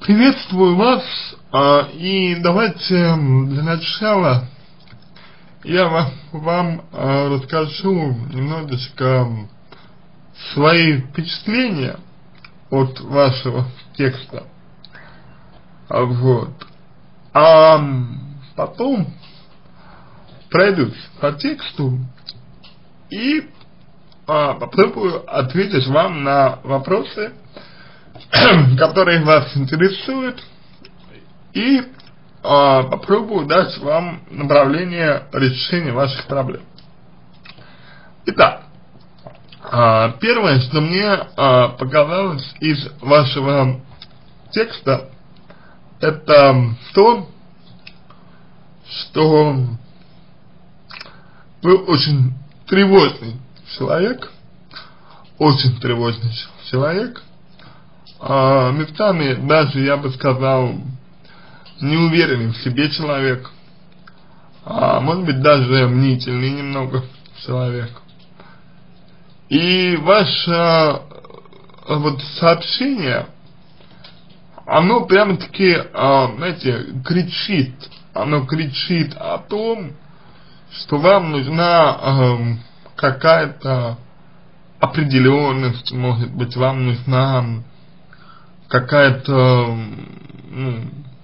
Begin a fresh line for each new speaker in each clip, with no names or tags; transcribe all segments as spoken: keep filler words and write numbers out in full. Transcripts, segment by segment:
Приветствую вас, а, и давайте для начала я вам, вам а, расскажу немножечко свои впечатления от вашего текста, а, вот, а потом пройдусь по тексту и а, попробую ответить вам на вопросы, которые вас интересуют, и а, попробую дать вам направление решения ваших проблем. Итак, а, первое, что мне а, показалось из вашего текста, это то, что вы очень тревожный человек, очень тревожный человек, а, местами даже, я бы сказал, неуверенный в себе человек, а, может быть, даже мнительный немного человек. И ваше вот сообщение, оно прямо-таки, а, знаете, кричит, оно кричит о том, что вам нужна а, какая-то определенность, может быть, вам нужна какая-то, ну,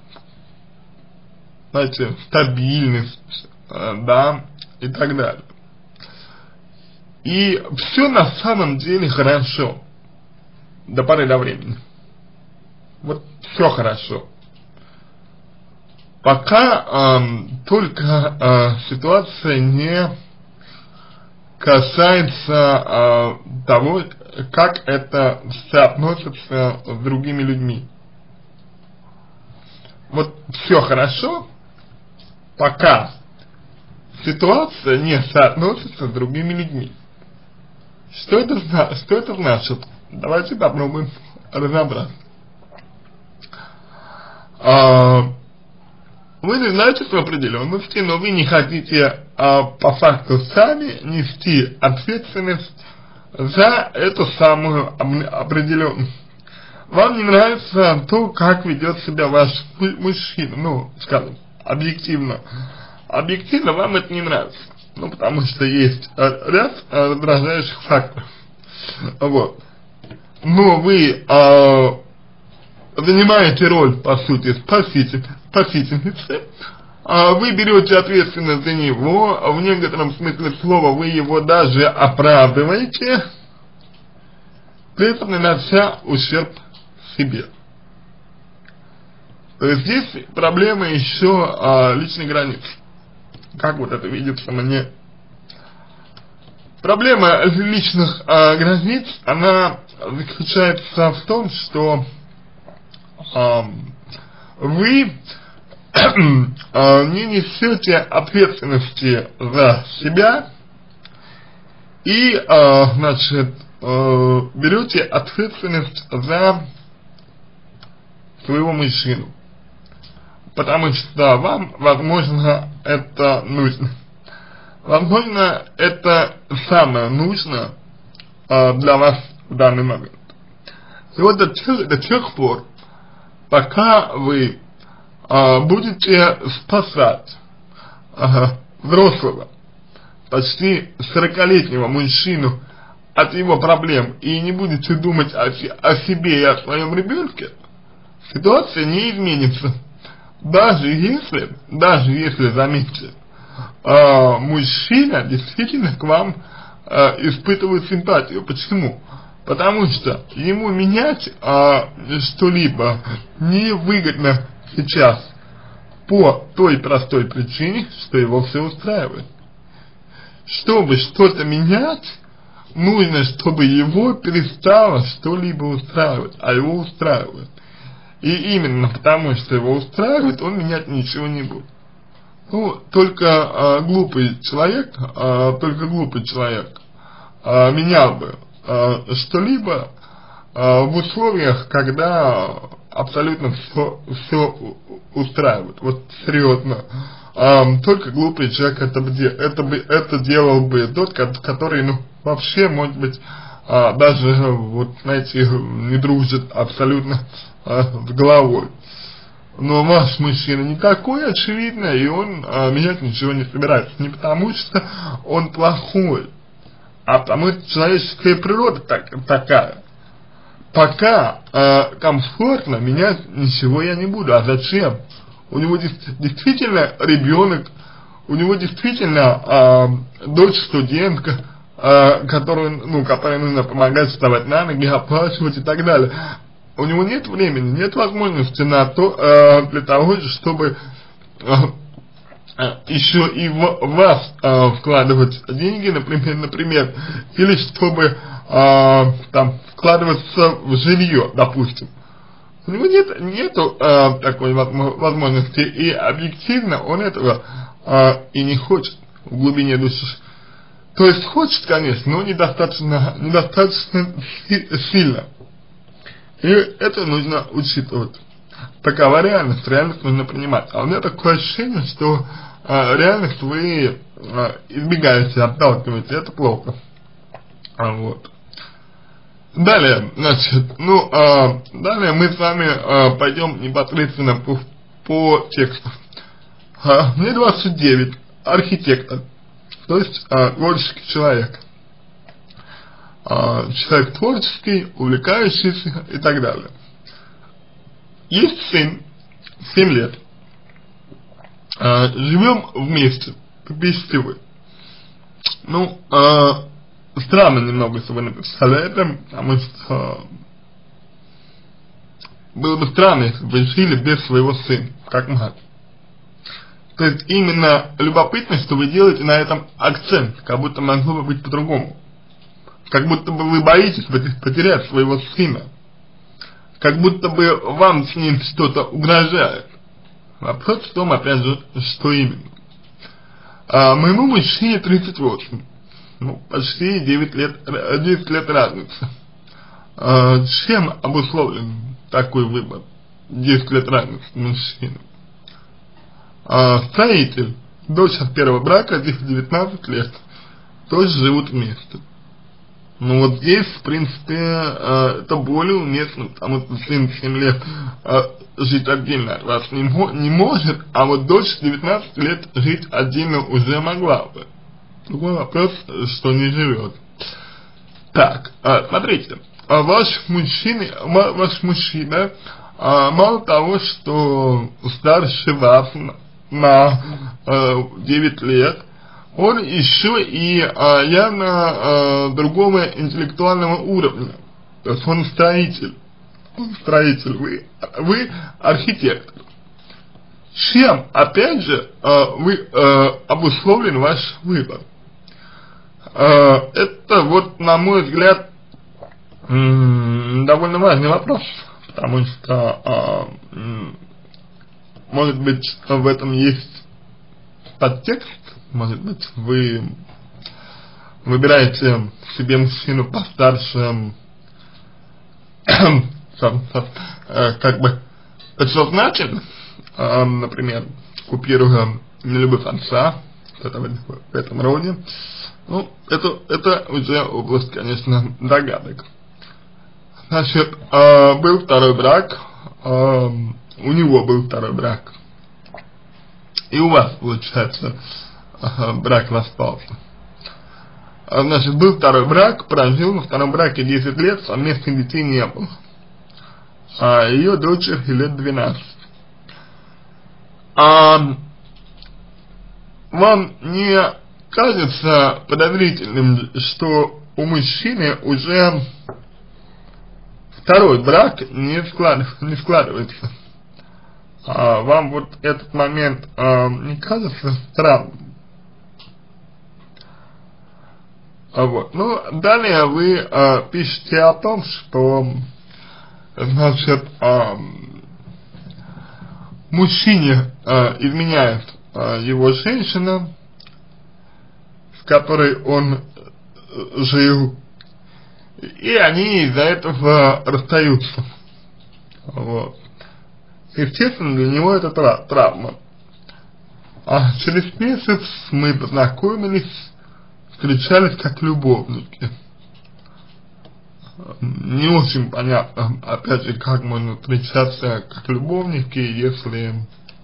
знаете, стабильность, да, и так далее. И все на самом деле хорошо до поры до времени. Вот все хорошо. Пока э, только э, ситуация не касается э, того, как это соотносится с другими людьми. Вот все хорошо, пока ситуация не соотносится с другими людьми. Что это, что это значит? Давайте попробуем разобраться. А, вы не знаете с определенности, но вы не хотите а, по факту сами нести ответственность за эту самую определенность. Вам не нравится то, как ведет себя ваш мужчина, ну, скажем, объективно. Объективно вам это не нравится, ну, потому что есть ряд раздражающих факторов, вот. Но вы э, занимаете роль, по сути, спаситель, спасительницы, э, вы берете ответственность за него, в некотором смысле слова вы его даже оправдываете, при этом нанося ущерб себе. То есть здесь проблема еще а, личной границы. Как вот это видится мне. Проблема личных а, границ, она заключается в том, что а, вы а, не несете ответственности за себя и, а, значит, а, берете ответственность за своего мужчину. Потому что вам, возможно, это нужно. Возможно, это самое нужное э, для вас в данный момент. И вот до тех, до тех пор, пока вы э, будете спасать э, взрослого, почти сорокалетнего мужчину от его проблем и не будете думать о, о себе и о своем ребенке, ситуация не изменится. Даже если, даже если, заметьте, э, мужчина действительно к вам э, испытывает симпатию. Почему? Потому что ему менять э, что-либо невыгодно сейчас по той простой причине, что его все устраивает. Чтобы что-то менять, нужно, чтобы его перестало что-либо устраивать, а его устраивает. И именно потому, что его устраивает, он менять ничего не будет. Ну, только э, глупый человек, э, только глупый человек э, менял бы э, что-либо э, в условиях, когда абсолютно все, все устраивает. Вот серьезно. Э, только глупый человек это, это, бы, это делал бы тот, который, ну, вообще, может быть, а, даже, вот, знаете, не дружит абсолютно э, с головой. Но ваш мужчина не такой, очевидно, и он э, менять ничего не собирается. Не потому что он плохой, а потому что человеческая природа так, такая. Пока э, комфортно, менять ничего я не буду. А зачем? У него действительно ребенок, у него действительно э, дочь студентка, э, которую, ну, которой нужно помогать вставать на ноги, оплачивать и так далее. У него нет времени, нет возможности на то, э, для того, чтобы э, э, еще и в вас э, вкладывать деньги, например, например, или чтобы э, там вкладываться в жилье, допустим. У него нет нету э, такой возможности, и объективно он этого э, и не хочет в глубине души. То есть хочет, конечно, но недостаточно, недостаточно сильно. И это нужно учитывать. Такова реальность, реальность нужно принимать. А у меня такое ощущение, что э, реальность вы э, избегаете, отталкиваете, это плохо. А, вот. Далее, значит, ну, э, далее мы с вами э, пойдем непосредственно по, по тексту. Э, мне двадцать девять, архитектор, то есть э, творческий человек. Человек творческий, увлекающийся и так далее. Есть сын, семь лет. А, живем вместе, пишите вы. Ну, а, странно немного, если вы написали это, потому что было бы странно, если бы вы жили без своего сына, как мать. То есть именно любопытно, что вы делаете на этом акцент, как будто могло бы быть по-другому. Как будто бы вы боитесь потерять своего сына. Как будто бы вам с ним что-то угрожает. Вопрос в том, опять же, что именно. А, моему мужчине тридцать восемь. Ну, почти девять лет, десять лет разницы. А, чем обусловлен такой выбор? десять лет разницы мужчины. А, строитель. Дочь от первого брака, девятнадцать лет. Тоже живут вместе. Ну вот здесь, в принципе, э, это более уместно, потому что сын семь лет э, жить отдельно от вас не, не может, а вот дочь девятнадцать лет жить отдельно уже могла бы. Другой вопрос, что не живет. Так, э, смотрите, ваш мужчина, ваш мужчина, э, мало того, что старше вас на э, девять лет, он еще и а, явно а, другого интеллектуального уровня. То есть он строитель. Он строитель, вы, вы архитектор. Чем, опять же, а, вы а, обусловлен ваш выбор? А, это вот, на мой взгляд, довольно важный вопрос. Потому что, а, может быть, в этом есть подтекст. Может быть, вы выбираете себе мужчину постарше, как бы подсознательно, например, купируя нелюбовь отца, в этом роде. Ну, это, это уже область, конечно, догадок. Значит, был второй брак, у него был второй брак, и у вас, получается, брак распался. Значит, был второй брак, прожил на втором браке десять лет, совместных детей не было. А ее дочери лет двенадцать. А вам не кажется подозрительным, что у мужчины уже второй брак не, склад, не складывается? А вам вот этот момент а, не кажется странным? А вот. Ну, далее вы а, пишете о том, что, значит, а, мужчине а, изменяет а, его женщина, с которой он жил, и они из-за этого расстаются. Вот. Естественно, для него это тра травма. А через месяц мы познакомились, встречались как любовники. не очень понятно, опять же, как можно встречаться как любовники, если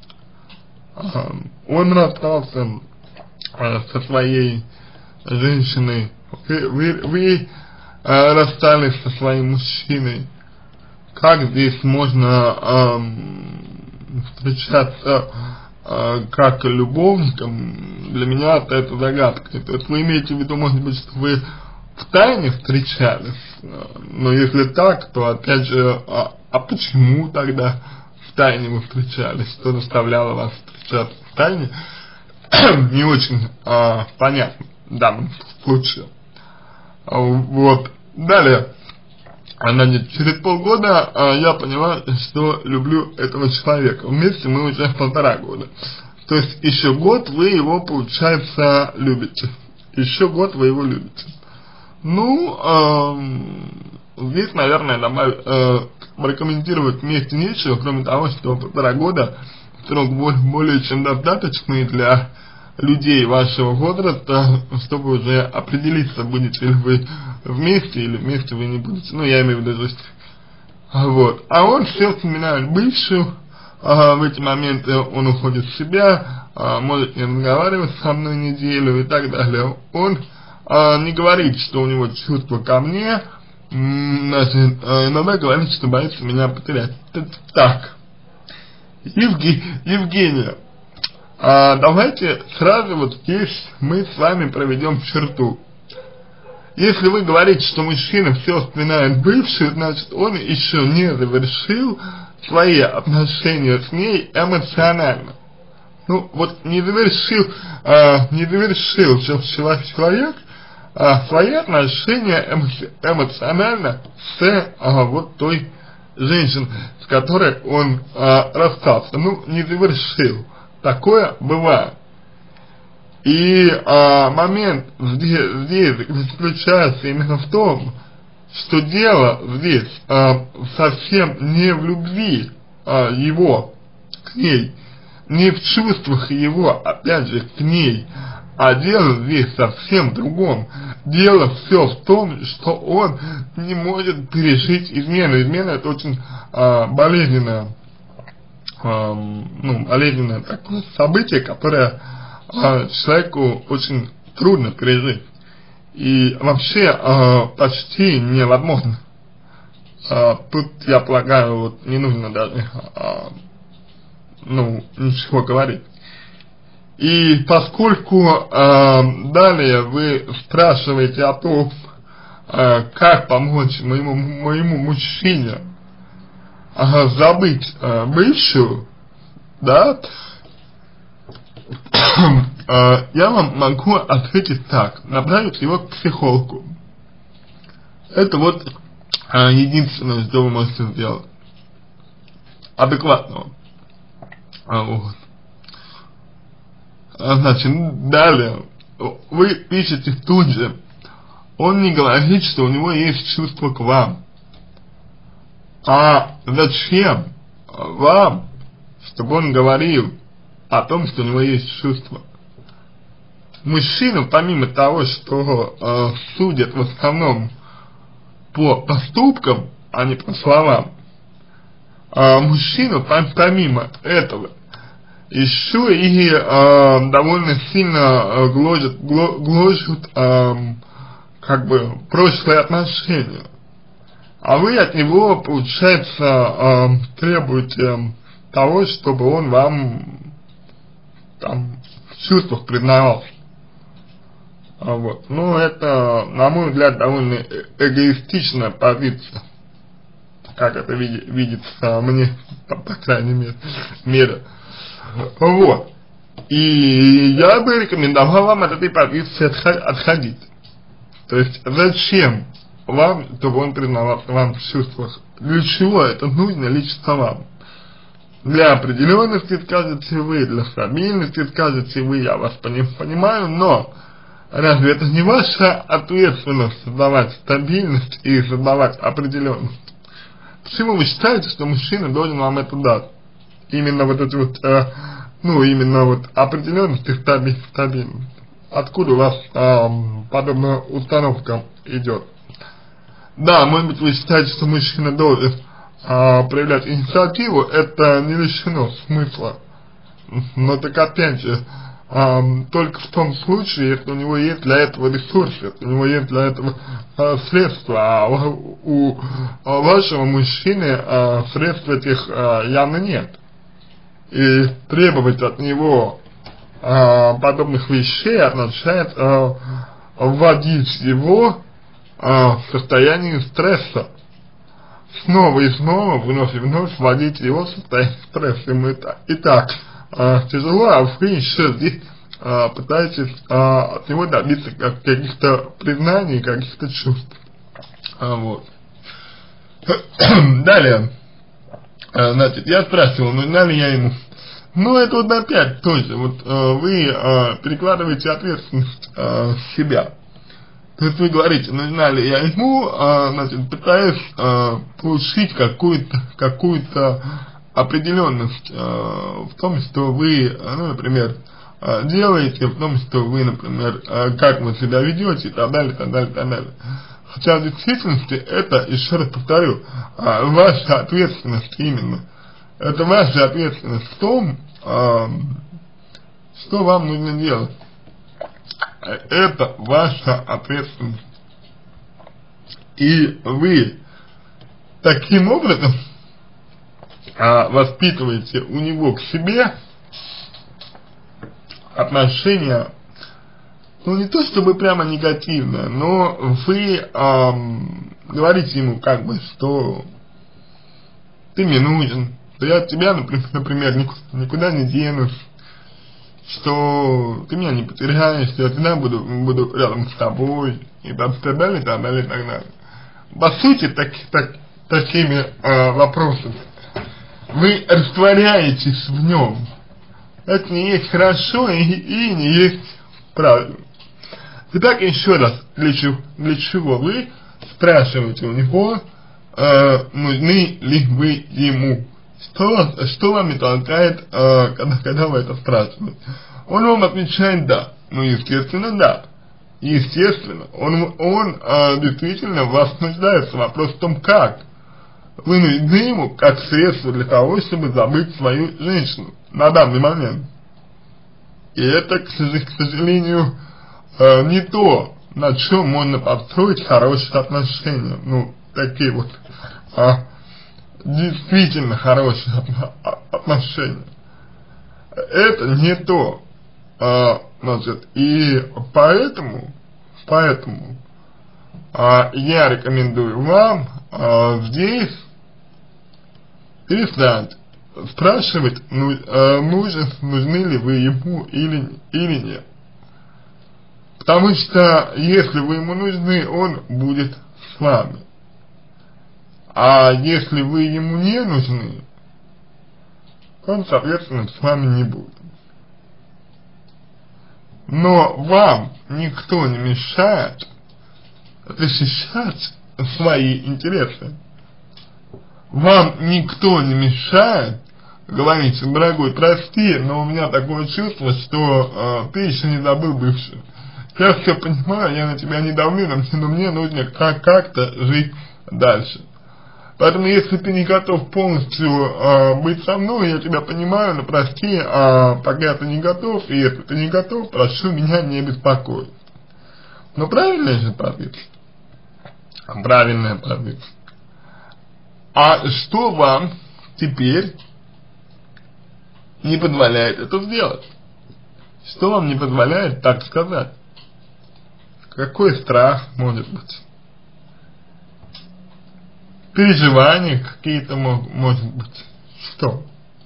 э, он расстался э, со своей женщиной, вы, вы, вы э, расстались со своим мужчиной. Как здесь можно э, встречаться э, как любовником? Для меня это загадка. То есть вы имеете в виду, может быть, что вы в тайне встречались, но если так, то опять же, а, а почему тогда в тайне вы встречались, что заставляло вас встречаться в тайне, не очень а, понятно в данном случае. А, вот, далее, значит, через полгода а, я поняла, что люблю этого человека, вместе мы уже полтора года, то есть еще год вы его, получается, любите, еще год вы его любите. Ну, э, здесь, наверное, добавить, э, прокомментировать вместе нечего, кроме того, что полтора года срок более чем достаточный для людей вашего возраста, чтобы уже определиться, будете ли вы вместе или вместе вы не будете. Ну, я имею в виду, что... Вот. А он все вспоминает бывшую, э, в эти моменты он уходит в себя, э, может не разговаривать со мной неделю и так далее. Он Uh, не говорит, что у него чувство ко мне, значит, uh, иногда говорит, что боится меня потерять. Так, Евге, Евгения, uh, давайте сразу вот здесь мы с вами проведем черту. Если вы говорите, что мужчина все вспоминает бывшую, значит, он еще не завершил свои отношения с ней эмоционально. Ну, вот не завершил, uh, не завершил человек, А, свои отношения эмо эмоционально с а, вот той женщиной, с которой он а, расстался, ну, не завершил. Такое бывает. И а, момент здесь, здесь заключается именно в том, что дело здесь а, совсем не в любви а, его к ней, не в чувствах его, опять же, к ней, а дело здесь совсем в другом. Дело все в том, что он не может пережить измену. Измена — это очень а, болезненное, а, ну, болезненное такое событие, которое а, человеку очень трудно пережить. И вообще а, почти невозможно. А, тут, я полагаю, вот не нужно даже а, ну, ничего говорить. И поскольку э, далее вы спрашиваете о том, э, как помочь моему, моему мужчине э, забыть э, бывшую, да, э, я вам могу ответить так: направить его к психологу. Это вот э, единственное, что вы можете сделать. Адекватного. А, вот. Значит, далее, вы пишете тут же, он не говорит, что у него есть чувство к вам. А зачем вам, чтобы он говорил о том, что у него есть чувство? Мужчина, помимо того, что э, судят в основном по поступкам, а не по словам, э, мужчина, помимо этого, еще и э, довольно сильно э, гложет, гложет э, как бы прошлые отношения. А вы от него, получается, э, требуете того, чтобы он вам там в чувствах признавался. А вот. Ну, это, на мой взгляд, довольно эгоистичная позиция, как это види, видится мне, по, по крайней мере. мере. Вот. И я бы рекомендовал вам от этой позиции отходить. То есть, зачем вам, чтобы он признавался вам в чувствах? Для чего это нужно лично вам? Для определенности, скажете вы, для стабильности, скажете вы, я вас понимаю, но разве это не ваша ответственность создавать стабильность и создавать определенность? Почему вы считаете, что мужчина должен вам это дать? Именно вот эти вот, э, ну, именно вот определенность и стабильность. Откуда у вас э, подобная установка идет? да, может быть, вы считаете, что мужчина должен а, проявлять инициативу, это не лишено смысла. Но так опять же, а, только в том случае, если у него есть для этого ресурсы, если у него есть для этого а, средства, а у, у а вашего мужчины а, средств этих а, явно нет. И требовать от него а, подобных вещей означает а, вводить его а, в состояние стресса. Снова и снова, вновь и вновь вводить его в состояние стресса. Ему это и так а, тяжело, а вы еще здесь а, пытаетесь а, от него добиться как, каких-то признаний, каких-то чувств. А, вот. Далее. А, значит, я спрашивал, нужна ли я ему. Ну, это вот опять тоже. Вот а, вы а, перекладываете ответственность а, с себя. То есть вы говорите, нужна ли я ему, а, значит, пытаясь а, получить какую-то какую-то определенность а, в том, что вы, ну, например, а, делаете, в том, что вы, например, а, как вы себя ведете и так далее, и так далее, и так далее. Хотя в действительности это, еще раз повторю, а, ваша ответственность именно. Это ваша ответственность в том, а, что вам нужно делать. Это ваша ответственность. И вы таким образом а, воспитываете у него к себе отношения, ну не то чтобы прямо негативное, но вы а, говорите ему как бы, что ты мне нужен, что я от тебя, например, никуда не денусь, что ты меня не потеряешь, что я всегда буду, буду рядом с тобой, и так далее, и так далее, и так далее. По сути, так, так, такими э, вопросами вы растворяетесь в нем. Это не есть хорошо и, и не есть правильно. Итак, еще раз, для чего, для чего вы спрашиваете у него, э, нужны ли вы ему? Что, что вам не толкает, э, когда, когда вы это спрашиваете? Он вам отвечает да. Ну, естественно, да. Естественно. Он, он э, действительно в вас нуждается. Вопрос в том, как. Вы нужны ему как средство для того, чтобы забыть свою женщину на данный момент. И это, к сожалению, э, не то, на чем можно построить хорошие отношения. Ну, такие вот а, действительно хорошие отношения. Это не то. А, значит, и поэтому, поэтому а, я рекомендую вам а, здесь перестать спрашивать, ну, а, нужен, нужны ли вы ему или, или нет. Потому что если вы ему нужны, он будет с вами. А если вы ему не нужны, он, соответственно, с вами не будет. Но вам никто не мешает защищать свои интересы. Вам никто не мешает говорить, дорогой, прости, но у меня такое чувство, что э, ты еще не забыл бывшую. Я все понимаю, я на тебя не давлю, но мне нужно как- как-то жить дальше. Поэтому, если ты не готов полностью э, быть со мной, я тебя понимаю, но прости, э, пока ты не готов, и если ты не готов, прошу меня не беспокоить. Но правильная же позиция? Правильная позиция. А что вам теперь не позволяет это сделать? Что вам не позволяет так сказать? Какой страх может быть? Переживания какие-то могут, может быть. Что?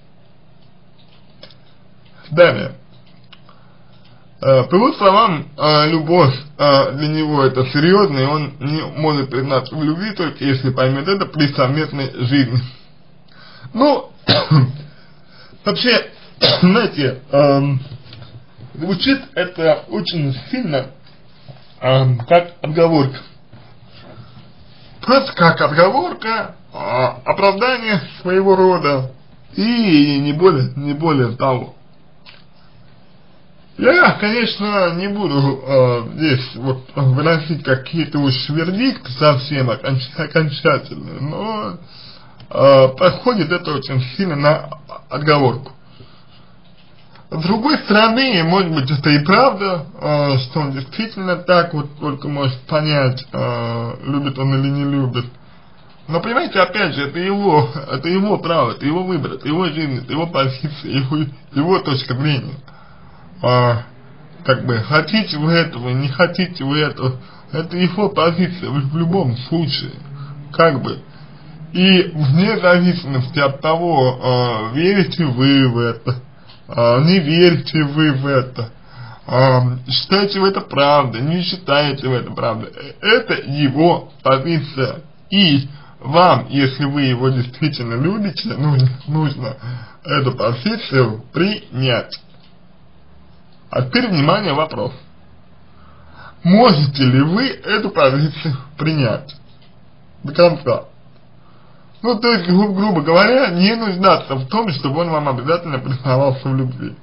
Далее. Э, по его словам, э, любовь э, для него это серьезно, и он не может признаться в любви, только если поймет это при совместной жизни. Ну, вообще, знаете, э, звучит это очень сильно э, как отговорка. Просто как отговорка, э, оправдание своего рода, и не более, не более того. Я, конечно, не буду э, здесь вот выносить какие-то уж вердикты совсем оконч окончательные, но э, проходит это очень сильно на отговорку. С другой стороны, может быть, это и правда, э, что он действительно так вот только может понять, э, любит он или не любит. Но понимаете, опять же, это его, это его право, это его выбор, это его жизнь, это его позиция, его, его точка зрения. А, как бы, хотите вы этого, не хотите вы этого, это его позиция в, в любом случае, как бы. И вне зависимости от того, а, верите вы в это, а, не верите вы в это, а, считаете вы это правдой, не считаете вы это правдой, это его позиция. И вам, если вы его действительно любите, нужно, нужно эту позицию принять. А теперь, внимание, вопрос. Можете ли вы эту позицию принять до конца? Ну, то есть, гру грубо говоря, не нуждаться в том, чтобы он вам обязательно признавался в любви.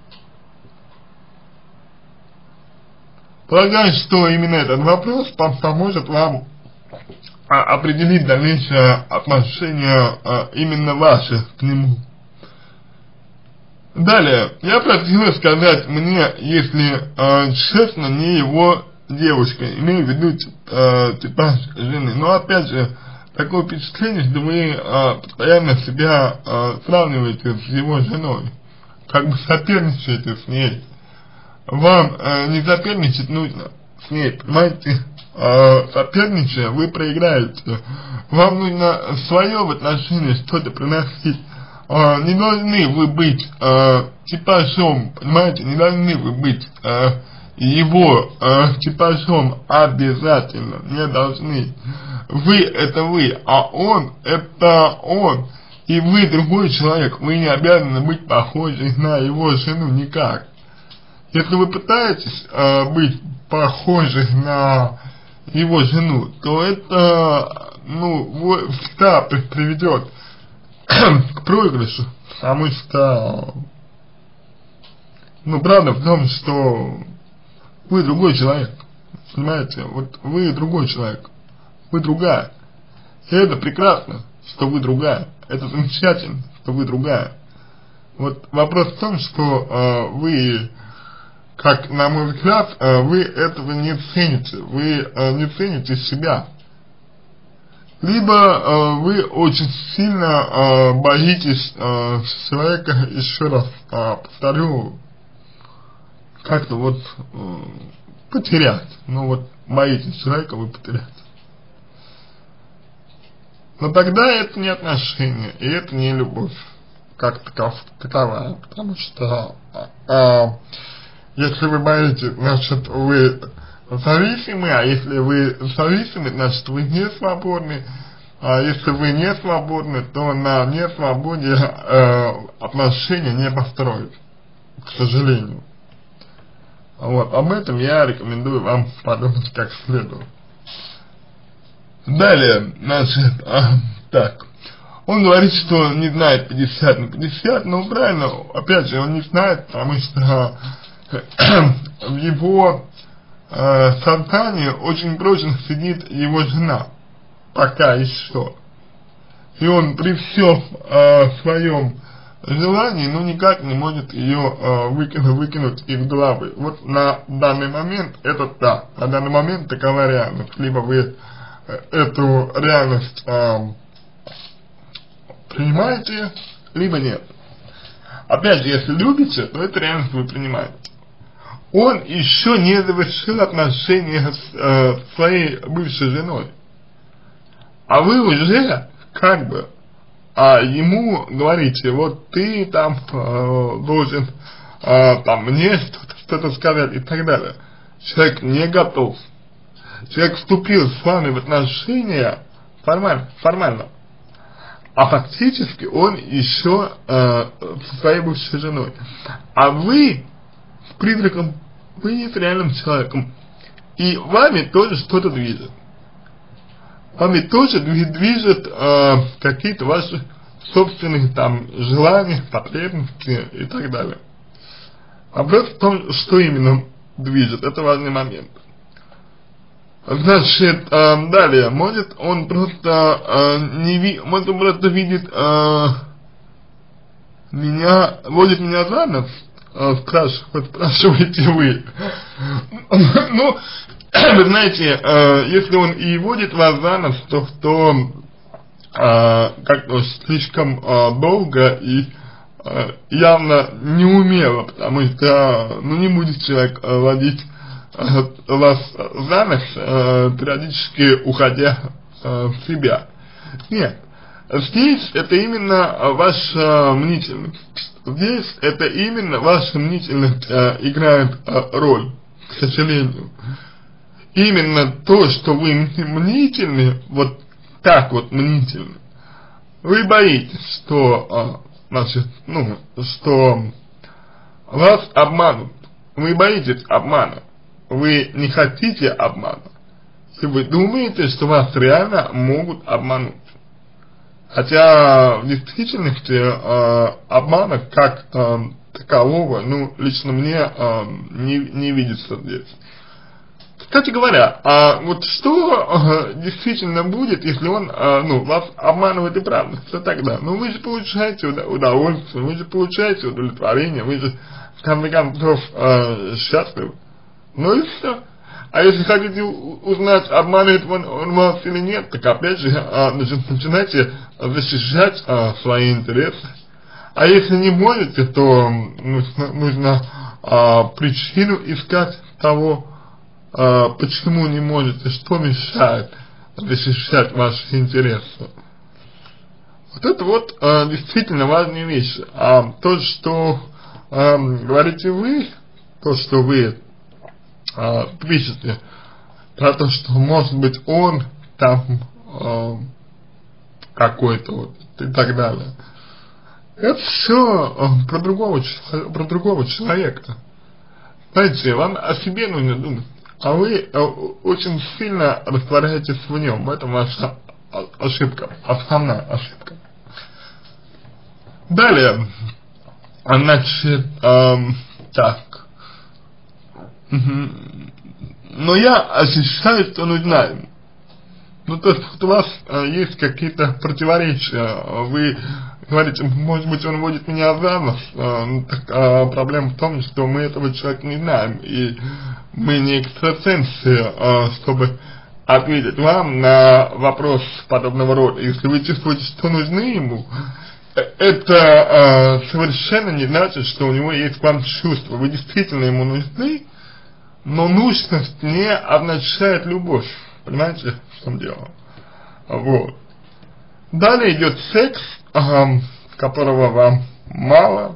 Полагаю, что именно этот вопрос поможет вам определить дальнейшее отношение а, именно ваше к нему. Далее, я просил сказать мне, если а, честно, не его девушка, имею в виду а, типаж жены. Но опять же, такое впечатление, что вы а, постоянно себя а, сравниваете с его женой, как бы соперничаете с ней. Вам а, не соперничать нужно с ней, понимаете? Соперничая, вы проиграете. Вам нужно свое в отношении что-то приносить. А, не должны вы быть а, типажом, понимаете, не должны вы быть а, его а, типажом обязательно, не должны. Вы это вы, а он это он. И вы другой человек, вы не обязаны быть похожи на его жену никак. Если вы пытаетесь а, быть похожи на его жену, то это, ну, всегда приведет к проигрышу, потому что, ну, правда в том, что вы другой человек, понимаете, вот вы другой человек, вы другая, и это прекрасно, что вы другая, это замечательно, что вы другая. Вот вопрос в том, что э, вы, как на мой взгляд, вы этого не цените, вы не цените себя. Либо вы очень сильно боитесь человека, еще раз повторю, как-то вот потерять. Ну вот, боитесь человека вы потерять. Но тогда это не отношения, и это не любовь, как таков, таковая, потому что а, если вы боитесь, значит, вы зависимы, а если вы зависимы, значит, вы не свободны, а если вы не свободны, то на несвободе э, отношения не построить, к сожалению. Вот, об этом я рекомендую вам подумать как следует. Далее, значит, э, так, он говорит, что не знает пятьдесят на пятьдесят, но правильно, опять же, он не знает, потому что в его э, сознании очень прочно сидит его жена, пока еще. И он при всем э, своем желании, ну, никак не может ее э, выкинуть, выкинуть из головы. Вот на данный момент это да, на данный момент такова реальность. Либо вы э, эту реальность э, принимаете, либо нет. Опять же, если любите, то эту реальность вы принимаете. Он еще не завершил отношения с э, своей бывшей женой. А вы уже, как бы, а ему говорите, вот ты там э, должен э, там мне что-то что-то сказать и так далее. Человек не готов. Человек вступил с вами в отношения формально, формально. А фактически он еще э, со своей бывшей женой. А вы с призраком, вы не с реальным человеком. И вами тоже что-то движет. Вами тоже движет э, какие-то ваши собственные там желания, потребности и так далее. Вопрос в том, что именно движет, это важный момент. Значит, э, далее, может он просто э, не ви, может он просто видит э, меня, водит меня за нос, э, спрашивает, спрашиваете вы. Ну, вы знаете, э, если он и водит вас за нос, то, то э, как-то слишком э, долго и э, явно неумело, потому что, ну, не будет человек э, водить вас за нос, э, периодически уходя э, в себя. Нет, здесь это именно ваша мнительность. Здесь это именно ваша мнительность э, играет э, роль, к сожалению. Именно то, что вы мнительны, вот так вот мнительны, вы боитесь, что, э, значит, ну, что вас обманут. Вы боитесь обмана. Вы не хотите обмана, и вы думаете, что вас реально могут обмануть. Хотя в действительности э, обмана как э, такового, ну, лично мне э, не, не видится здесь. Кстати говоря, а вот что э, действительно будет, если он, э, ну, вас обманывает и правда, что тогда? Ну, вы же получаете удовольствие, вы же получаете удовлетворение, вы же, в конце концов, э, счастливы. Ну и все. А если хотите узнать, обманывает он, он вас или нет, так опять же, а, значит, начинайте защищать а, свои интересы. А если не можете, то нужно, нужно а, причину искать того, а, почему не можете, что мешает защищать ваши интересы. Вот это вот а, действительно важные вещи. А то, что а, говорите вы, то, что вы Uh, пишете про то, что может быть он там uh, какой-то вот и так далее. Это все uh, про другого, про другого человека. Знаете, вам о себе нужно думать, а вы uh, очень сильно растворяетесь в нем. В этом ваша ошибка, основная ошибка. Далее, значит, uh, так. Угу. Но я ощущаю, что нужна ему. Ну, то есть вот у вас э, есть какие-то противоречия. Вы говорите, может быть, он водит меня за нос. Э, ну, так, э, проблема в том, что мы этого человека не знаем. И мы не экстрасенсы, э, чтобы ответить вам на вопрос подобного рода. Если вы чувствуете, что нужны ему, это э, совершенно не значит, что у него есть к вам чувства. Вы действительно ему нужны. Но нужность не означает любовь, понимаете, в чем дело. Вот. Далее идет секс, э, которого вам мало.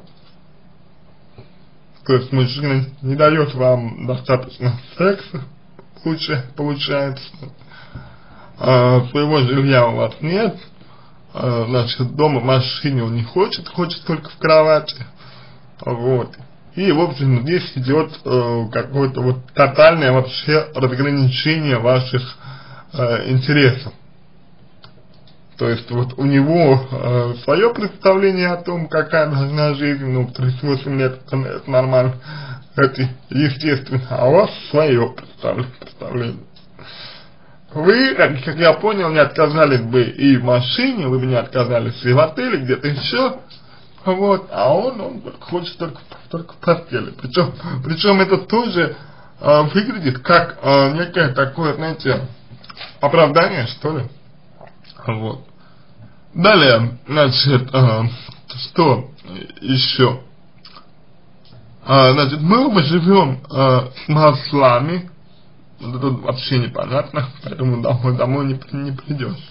То есть мужчина не дает вам достаточно секса, лучше получается. Э, своего жилья у вас нет. Э, значит, дома в машине он не хочет, хочет только в кровати. Вот. И, в общем, здесь идет э, какое-то вот тотальное вообще разграничение ваших э, интересов. То есть вот у него э, свое представление о том, какая должна жизнь, ну, в тридцать восемь лет это, это нормально, это естественно, а у вас свое представление. Вы, как, как я понял, не отказались бы и в машине, вы бы не отказались и в отеле, где-то еще. Вот, а он, он хочет только, только в постели. Причем, причем это тоже э, выглядит как э, некое такое, знаете, оправдание, что ли. Вот. Далее, значит, э, что еще? Э, значит, мы оба живем э, с маслами. Вот это вообще непонятно, поэтому домой, домой не, не придешь.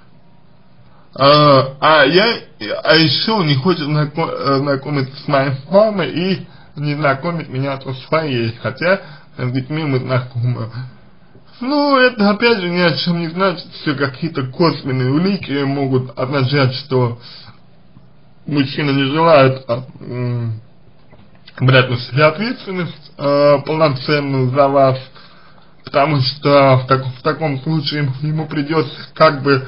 А, а я, а еще он не хочет знаком, знакомиться с моей мамой и не знакомить меня со своей, хотя с детьми мы знакомы. Ну, это опять же ни о чем не значит, все какие-то косвенные улики могут означать, что мужчина не желает а, м, брать на себя ответственность а, полноценную за вас, потому что в, так, в таком случае ему придется как бы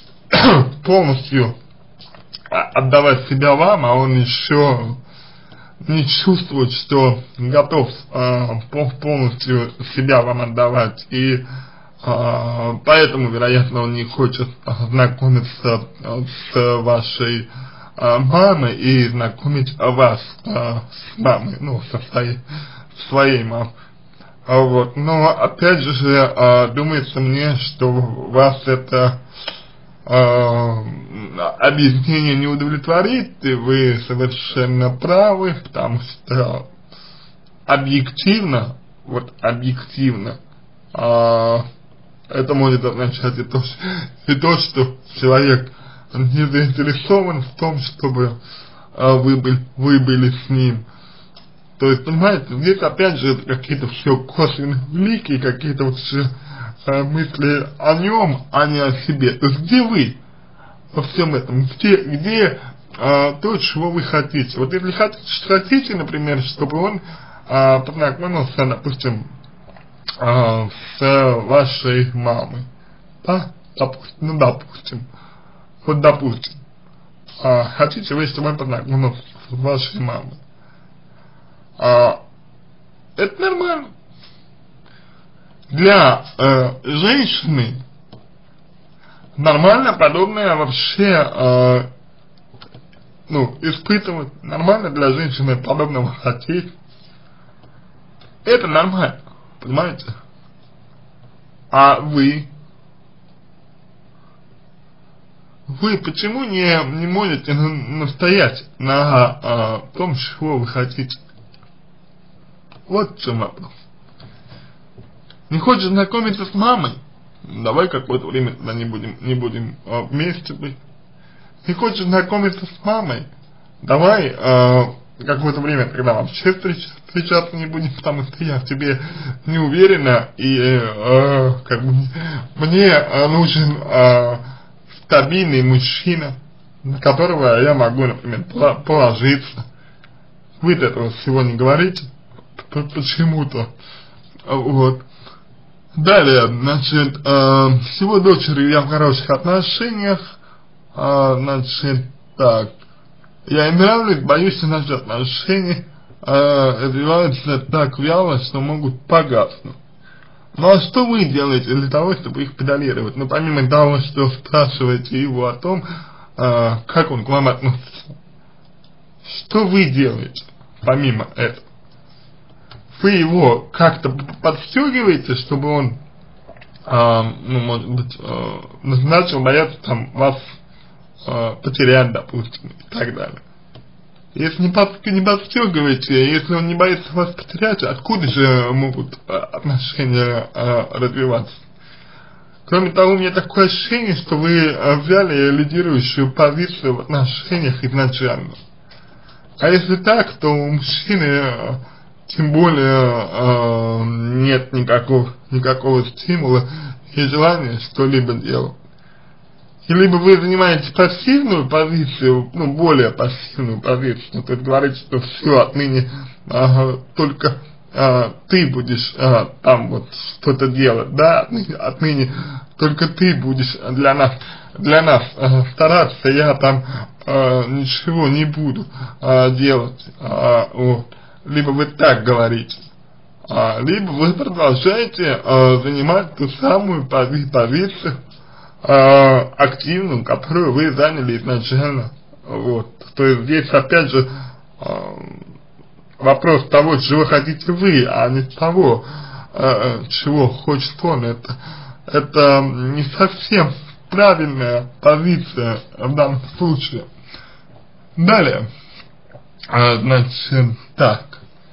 полностью отдавать себя вам, а он еще не чувствует, что готов э, полностью себя вам отдавать, и э, поэтому, вероятно, он не хочет знакомиться с вашей э, мамой и знакомить вас э, с мамой, ну, со своей, своей мамой. Вот. Но опять же, э, думается мне, что вас это э, объяснение не удовлетворит, и вы совершенно правы, потому что объективно, вот объективно, э, это может означать и то, и то, что человек не заинтересован в том, чтобы э, вы, были, вы были с ним. То есть, понимаете, здесь опять же какие-то все косвенные улики, какие-то вот все э, мысли о нем, а не о себе. То есть, где вы во всем этом? Где, где э, то, чего вы хотите? Вот если хотите, хотите, например, чтобы он э, познакомился, допустим, э, с вашей мамой, да, допустим, ну, допустим, вот допустим, э, хотите вы, чтобы он познакомился с вашей мамой. А, это нормально. Для э, женщины нормально подобное вообще э, ну, испытывать, нормально для женщины подобного хотеть. Это нормально, понимаете? А вы? Вы почему не, не можете настоять на э, том, чего вы хотите? Вот в чем вопрос. Не хочешь знакомиться с мамой? Давай какое-то время тогда не будем, не будем э, вместе быть. Не хочешь знакомиться с мамой? Давай э, какое-то время тогда вообще встречаться, встречаться не будем, потому что я в тебе не уверена, и э, как бы мне э, нужен э, стабильный мужчина, на которого я могу, например, положиться. Вы этого всего не говорите почему-то. Вот. Далее, значит, э, с его дочерью я в хороших отношениях, э, значит, так, я ей нравлюсь, боюсь, что наши отношения э, развиваются так вяло, что могут погаснуть. Ну а что вы делаете для того, чтобы их педалировать? Ну, помимо того, что спрашиваете его о том, э, как он к вам относится, что вы делаете помимо этого? Вы его как-то подстегиваете, чтобы он, э, ну, может быть, э, начал бояться там вас э, потерять, допустим, и так далее. Если не, под, не подстегиваете, если он не боится вас потерять, откуда же могут э, отношения э, развиваться? Кроме того, у меня такое ощущение, что вы э, взяли лидирующую позицию в отношениях изначально. А если так, то у мужчины э, тем более э, нет никакого, никакого стимула и желания что-либо делать. И либо вы занимаете пассивную позицию, ну, более пассивную позицию, то есть говорите, что все, отныне э, только э, ты будешь э, там вот что-то делать, да, отныне, отныне только ты будешь для нас, для нас э, стараться, я там э, ничего не буду э, делать, э, вот. Либо вы так говорите, а, либо вы продолжаете а, занимать ту самую пози позицию а, активную, которую вы заняли изначально. Вот. То есть здесь опять же а, вопрос того, чего хотите вы, а не того, а, чего хочет он. Это, это не совсем правильная позиция в данном случае. Далее. А, значит, так.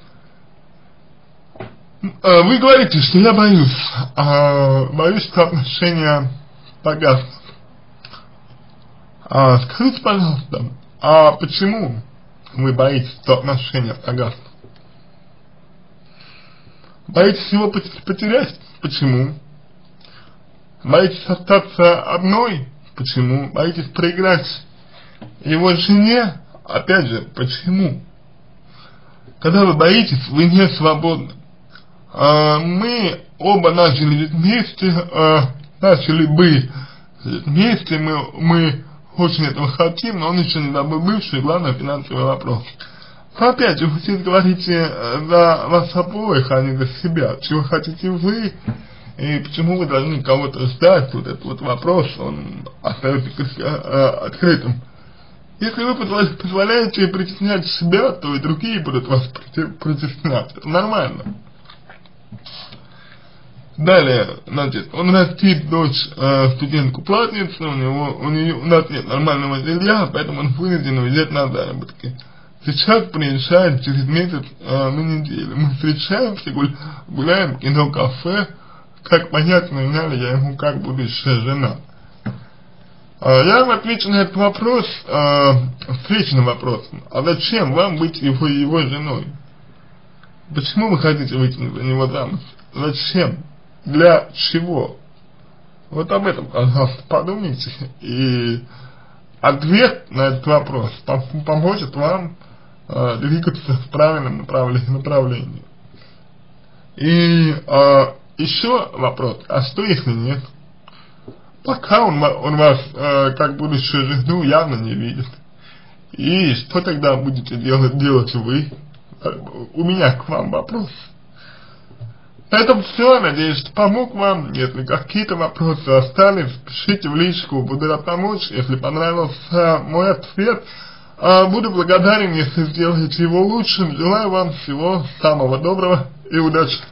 Вы говорите, что я боюсь, а, боюсь, что отношения погаснут. А, скажите, пожалуйста, а почему вы боитесь, что отношения погаснут? Боитесь его потерять? Почему? Боитесь остаться одной? Почему? Боитесь проиграть его жене? Опять же, почему? Когда вы боитесь, вы не свободны. А, мы оба начали жить вместе, а, начали бы жить вместе, мы, мы очень этого хотим, но он еще не забыл бывший, главный финансовый вопрос. Но опять же, вы сейчас говорите за вас обоих, а не за себя. Чего хотите вы, и почему вы должны кого-то ждать, вот этот вот вопрос, он остается открытым. Если вы позволяете притеснять себя, то и другие будут вас притеснять. Это нормально. Далее, значит, он растит дочь э, студентку-платницу, у него, у нее, у нас нет нормального жилья, поэтому он вынужден уезжать на заработки. Сейчас приезжает через месяц э, на неделю. Мы встречаемся, гуль, гуляем в кино, кафе. Как понятно, меня ли я ему как будущая жена. Э, я вам отвечу на этот вопрос э, встречным вопросом. А зачем вам быть его, его женой? Почему вы хотите выйти за него замуж? Зачем? Для чего? Вот об этом, пожалуйста, подумайте. И ответ на этот вопрос поможет вам э, двигаться в правильном направлении. И э, еще вопрос, а что если нет? Пока он, он вас э, как будущую жену явно не видит. И что тогда будете делать, делать вы? У меня к вам вопрос. На этом все, надеюсь, что помог вам. Если какие-то вопросы остались, пишите в личку, буду рад помочь. Если понравился мой ответ, буду благодарен, если сделаете его лучшим. Желаю вам всего самого доброго и удачи.